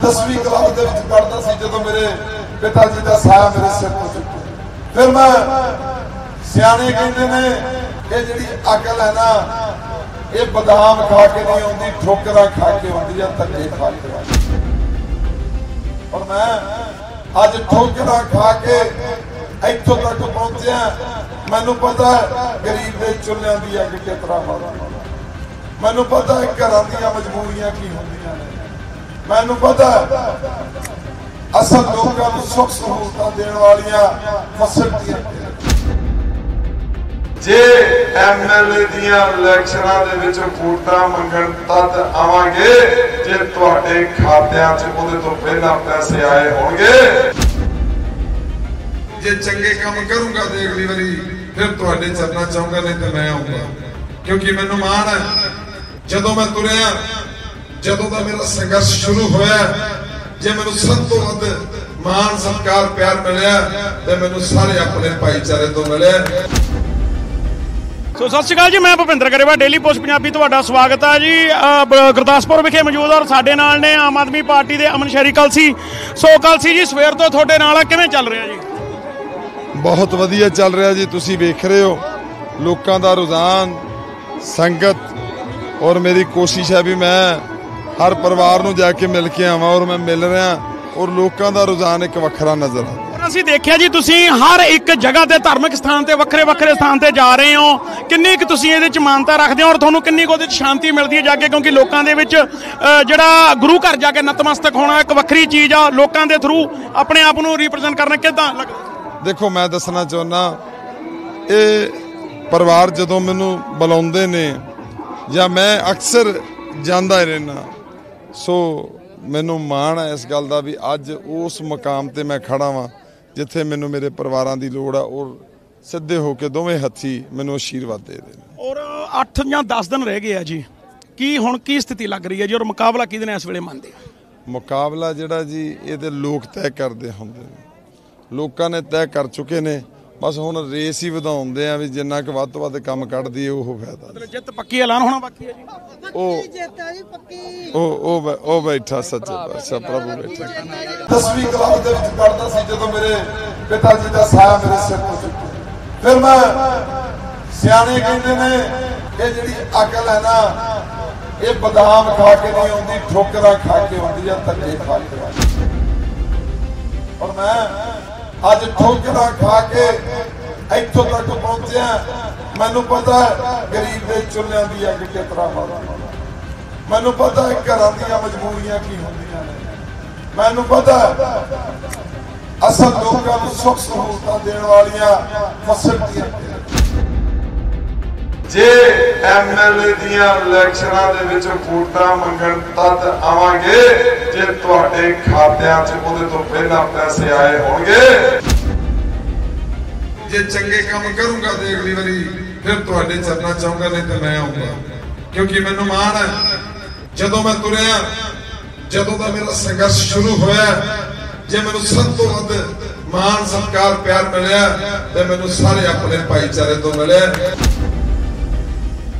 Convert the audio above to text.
10वीं क्लास ਦੇ ਵਿੱਚ ਪੜ੍ਹਦਾ ਸੀ ਜਦੋਂ ਮੇਰੇ ਪਿਤਾ ਜੀ ਦਾ ਸਾਇਆ ਮੇਰੇ ਸਿਰ ਤੋਂ ਚੁੱਕਿਆ। ਫਿਰ ਮੈਂ ਸਿਆਣੇ ਕਹਿੰਦੇ ਨੇ ਇਹ ਜਿਹੜੀ ਅਕਲ ਹੈ ਨਾ ਇਹ ਬਦਾਮ ਖਾ ਕੇ ਨਹੀਂ ਆਉਂਦੀ, ਠੋਕਰਾਂ ਖਾ ਕੇ ਆਉਂਦੀ ਆ, ਧੱਕੇ ਖਾ ਕੇ। ਔਰ ਮੈਂ ਅੱਜ ਠੋਕਰਾਂ ਖਾ ਕੇ ਇੱਥੋਂ ਤੱਕ ਪਹੁੰਚਿਆ। ਮੈਨੂੰ ਪਤਾ ਗਰੀਬ ਦੇ ਚੁੱਲ੍ਹਿਆਂ ਦੀ ਅੱਗ ਕਿਸ ਤਰ੍ਹਾਂ ਹੋਣੀ, ਮੈਨੂੰ ਪਤਾ ਘਰਾਂ ਦੀਆਂ ਮਜਬੂਰੀਆਂ ਕੀ ਹੁੰਦੀਆਂ ਨੇ, ਮੈਨੂੰ ਪਤਾ ਅਸਲ ਲੋਕਾਂ ਨੂੰ ਸੁੱਖ ਸਹੂਲਤਾਂ ਦੇਣ ਵਾਲੀਆਂ ਫੈਸਿਲਿਟੀਆਂ। ਜੇ ਐਮਐਲਏ ਦੀਆਂ ਇਲੈਕਸ਼ਨਾਂ ਦੇ ਵਿੱਚ ਵੋਟਾਂ ਮੰਗਣ ਤਦ ਆਵਾਂਗੇ ਜੇ ਤੁਹਾਡੇ ਖਾਤਿਆਂ 'ਚ ਉਹਦੇ ਤੋਂ ਪਹਿਲਾਂ ਪੈਸੇ ਆਏ ਹੋਣਗੇ। ਜੇ ਚੰਗੇ ਕੰਮ ਕਰੂੰਗਾ ਤੇ ਅਗਲੀ ਵਾਰੀ ਫਿਰ ਤੁਹਾਡੇ ਚਰਨਾਂ ਚਾਹੂੰਗਾ, ਨਹੀਂ ਤਾਂ ਮੈਂ ਆਉਂਗਾ, ਕਿਉਂਕਿ ਮੈਨੂੰ ਮਾਣ ਹੈ ਜਦੋਂ ਮੈਂ ਤੁਰਿਆ, ਜਦੋਂ ਦਾ ਮੇਰਾ ਸੰਘਰਸ਼ ਸ਼ੁਰੂ ਹੋਇਆ, ਜੇ ਮੈਨੂੰ ਸਭ ਤੋਂ ਵੱਧ ਮਾਣ ਸਤਿਕਾਰ ਪਿਆਰ ਮਿਲਿਆ ਤੇ ਮੈਨੂੰ ਸਾਰੇ ਆਪਣੇ ਭਾਈਚਾਰੇ ਤੋਂ ਮਿਲਿਆ। ਸੋ ਸਤਿ ਸ਼੍ਰੀ ਅਕਾਲ ਜੀ, ਮੈਂ ਭੁਪਿੰਦਰ ਗਰੇਵਾਲ, ਡੇਲੀ ਪੋਸਟ ਪੰਜਾਬੀ ਤੁਹਾਡਾ ਸਵਾਗਤ ਹੈ ਜੀ। ਗੁਰਦਾਸਪੁਰ ਵਿਖੇ ਮੌਜੂਦ ਔਰ ਸਾਡੇ ਨਾਲ ਨੇ ਆਮ ਆਦਮੀ ਪਾਰਟੀ ਦੇ ਅਮਨ ਸ਼ਹਿਰੀ ਕਲਸੀ। ਸੋ ਕਲਸੀ ਜੀ ਸਵੇਰ ਤੋਂ ਤੁਹਾਡੇ ਨਾਲ ਕਿਵੇਂ ਚੱਲ ਰਿਹਾ ਜੀ? ਬਹੁਤ ਵਧੀਆ ਚੱਲ ਰਿਹਾ ਜੀ। ਤੁਸੀਂ ਵੇਖ ਰਹੇ ਹੋ ਲੋਕਾਂ ਦਾ ਰੁਝਾਨ, ਸੰਗਤ, ਔਰ ਮੇਰੀ ਕੋਸ਼ਿਸ਼ ਹੈ ਵੀ ਮੈਂ ਹਰ ਪਰਿਵਾਰ ਨੂੰ ਜਾ ਕੇ ਮਿਲ ਕੇ ਆਵਾਂ, ਔਰ ਮੈਂ ਮਿਲ ਰਿਹਾ, ਔਰ ਲੋਕਾਂ ਦਾ ਰੁਝਾਨ ਇੱਕ ਵੱਖਰਾ ਨਜ਼ਰ ਆਉਂਦਾ। ਅਸੀਂ ਦੇਖਿਆ ਜੀ ਤੁਸੀਂ ਹਰ ਇੱਕ ਜਗ੍ਹਾ ਤੇ ਧਾਰਮਿਕ ਸਥਾਨ ਤੇ ਵੱਖਰੇ ਸਥਾਨ ਤੇ ਜਾ ਰਹੇ ਹੋ, ਕਿੰਨੀ ਕੁ ਤੁਸੀਂ ਇਹਦੇ ਚ ਮਾਨਤਾ ਰੱਖਦੇ ਹੋ ਔਰ ਤੁਹਾਨੂੰ ਕਿੰਨੀ ਕੁ ਉਹਦੇ ਚ ਸ਼ਾਂਤੀ ਮਿਲਦੀ ਹੈ ਜਾ ਕੇ? ਕਿਉਂਕਿ ਲੋਕਾਂ ਦੇ ਵਿੱਚ ਜਿਹੜਾ ਗੁਰੂ ਘਰ ਜਾ ਕੇ ਨਤਮਸਤਕ ਹੋਣਾ ਇੱਕ ਵੱਖਰੀ ਚੀਜ਼ ਆ, ਲੋਕਾਂ ਦੇ ਥਰੂ ਆਪਣੇ ਆਪ ਨੂੰ ਰਿਪਰੈਜ਼ੈਂਟ ਕਰਨਾ ਕਿੱਦਾਂ ਲੱਗਦਾ? ਦੇਖੋ, ਮੈਂ ਦੱਸਣਾ ਚਾਹੁੰਦਾ, ਇਹ ਪਰਿਵਾਰ ਜਦੋਂ ਮੈਨੂੰ ਬੁਲਾਉਂਦੇ ਨੇ ਜਾਂ ਮੈਂ ਅਕਸਰ ਜਾਂਦਾ ਹੀ ਰਹਿਣਾ, ਸੋ ਮੈਨੂੰ ਮਾਣ ਹੈ ਇਸ ਗੱਲ ਦਾ ਵੀ ਅੱਜ ਉਸ ਮੁਕਾਮ ਤੇ ਮੈਂ ਖੜਾ ਵਾਂ ਜਿੱਥੇ ਮੈਨੂੰ ਮੇਰੇ ਪਰਿਵਾਰਾਂ ਦੀ ਲੋੜ ਆ, ਔਰ ਸਿੱਧੇ ਹੋ ਕੇ ਦੋਵੇਂ ਹੱਥੀ ਮੈਨੂੰ ਆਸ਼ੀਰਵਾਦ ਦੇ ਦੇ। ਔਰ 8 ਜਾਂ 10 ਦਿਨ ਰਹਿ ਗਏ ਆ ਜੀ, ਕੀ ਹੁਣ ਕੀ ਸਥਿਤੀ ਲੱਗ ਰਹੀ ਹੈ ਜੀ? ਔਰ ਮੁਕਾਬਲਾ ਕਿਹਦੇ ਨਾਲ ਇਸ ਵੇਲੇ ਮੰਨਦੇ ਆ? ਮੁਕਾਬਲਾ ਜਿਹੜਾ ਜੀ ਇਹ ਤੇ ਲੋਕ ਤੈਅ ਕਰਦੇ ਹੁੰਦੇ ਨੇ, ਲੋਕਾਂ ਨੇ ਤੈਅ ਕਰ ਚੁੱਕੇ ਨੇ, ਬਸ ਹੁਣ ਰੇਸ ਹੀ ਵਧਾਉਂਦੇ ਆ ਵੀ ਜਿੰਨਾ ਕੁ ਵੱਧ ਤੋਂ ਵੱਧ ਕੰਮ ਕੱਢਦੀ ਉਹ ਫਾਇਦਾ। ਮਤਲਬ ਜਿੱਤ ਪੱਕੀ ਐਲਾਨ ਹੋਣਾ ਬਾਕੀ ਹੈ ਜੀ? ਉਹ ਬੈਠਾ ਸੱਚੇ ਪਾਤਸ਼ਾਹ ਪ੍ਰਭੂ ਬੈਠਾ। 10ਵੀਂ ਕਲਾਸ ਦੇ ਵਿੱਚ ਪੜ੍ਹਦਾ ਸੀ ਜਦੋਂ ਮੇਰੇ ਪਿਤਾ ਜੀ ਦਾ ਸਾਇਆ ਮੇਰੇ ਸਿਰ ਤੋਂ ਚੁੱਕਿਆ। ਫਿਰ ਮੈਂ ਸਿਆਣੇ ਕਹਿੰਦੇ ਨੇ ਇਹ ਜਿਹੜੀ ਅਕਲ ਹੈ ਨਾ ਇਹ ਬਦਾਮ ਖਾ ਕੇ ਨਹੀਂ ਆਉਂਦੀ, ਠੋਕਰਾਂ ਖਾ ਕੇ ਆਉਂਦੀ ਆ, ਧੱਕੇ ਖਾ ਕੇ। ਔਰ ਮੈਂ ਅੱਜ ਠੋਕਰਾਂ ਖਾ ਕੇ ਇੱਥੋਂ ਤੱਕ ਪਹੁੰਚਿਆ। ਮੈਨੂੰ ਪਤਾ ਗਰੀਬ ਦੇ ਚੁੱਲ੍ਹਿਆਂ ਦੀ ਅੱਗ ਕਿਸ ਤਰ੍ਹਾਂ ਹੋਣੀ, ਮੈਨੂੰ ਪਤਾ ਘਰਾਂ ਦੀਆਂ ਮਜਬੂਰੀਆਂ ਕੀ ਹੁੰਦੀਆਂ ਨੇ, ਮੈਨੂੰ ਪਤਾ ਅਸਲ ਲੋਕਾਂ ਨੂੰ ਸੁੱਖ ਸਹੂਲਤਾਂ ਦੇਣ ਵਾਲੀਆਂ ਫੈਸਿਲਿਟੀਆਂ। ਜੇ ਐਮਐਲਏ ਦੀਆਂ ਇਲੈਕਸ਼ਨਾਂ ਦੇ ਵਿੱਚ ਵੋਟਾਂ ਮੰਗਣ ਤਦ ਆਵਾਂਗੇ ਜੇ ਤੁਹਾਡੇ ਖਾਤਿਆਂ 'ਚ ਉਹਦੇ ਤੋਂ ਪਹਿਲਾਂ ਪੈਸੇ ਆਏ ਹੋਣਗੇ। ਜੇ ਚੰਗੇ ਕੰਮ ਕਰੂੰਗਾ ਤੇ ਅਗਲੀ ਵਾਰੀ ਫਿਰ ਤੁਹਾਡੇ ਚਰਨਾਂ ਚਾਹੂੰਗਾ, ਨਹੀਂ ਤਾਂ ਮੈਂ ਆਉਂਗਾ, ਕਿਉਂਕਿ ਮੈਨੂੰ ਮਾਣ ਹੈ ਜਦੋਂ ਮੈਂ ਤੁਰਿਆ, ਜਦੋਂ ਦਾ ਮੇਰਾ ਸੰਘਰਸ਼ ਸ਼ੁਰੂ ਹੋਇਆ, ਜੇ ਮੈਨੂੰ ਸਭ ਤੋਂ ਵੱਧ ਮਾਣ ਸਤਿਕਾਰ ਪਿਆਰ ਮਿਲਿਆ ਤੇ ਮੈਨੂੰ ਸਾਰੇ ਆਪਣੇ ਭਾਈਚਾਰੇ ਤੋਂ ਮਿਲਿਆ।